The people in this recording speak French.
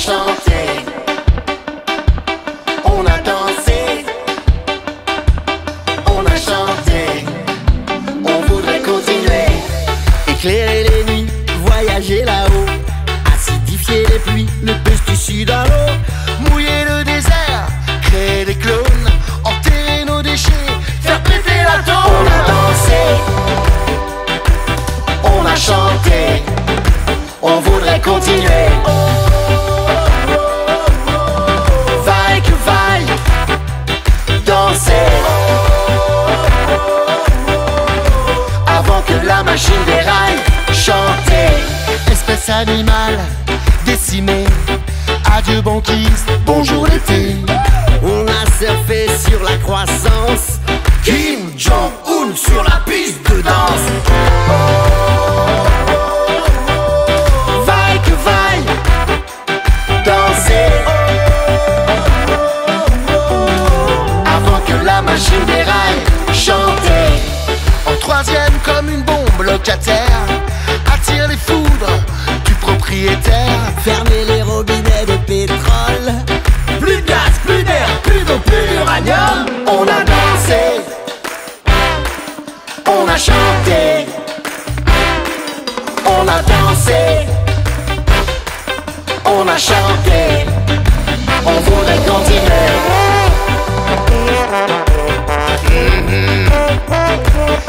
chanté, on a dansé, on a chanté, on voudrait continuer. Éclairer les nuits, voyager là-haut, acidifier les pluies, le pesticide à l'eau, mouiller le désert, créer des clones, enterrer nos déchets, faire péter la tôle. On a dansé, on a chanté, on voudrait continuer. Vaille que vaille, danser, avant que la machine déraille. Chanter, espèce animale décimée, adieu banquise, bonjour l'été. On a surfé sur la croissance, Kim Jong-un sur la piste de danse. Vaille que vaille, danser, avant que la machine déraille. Chanter, en troisième comme une bombe locataire, attire les foudres du propriétaire. Fermer les robinets de pétrole. Plus de gaz, plus d'air, plus d'eau, plus d'uranium. On a dansé, on a chanté, on a dansé, on a chanté, on voudrait continuer.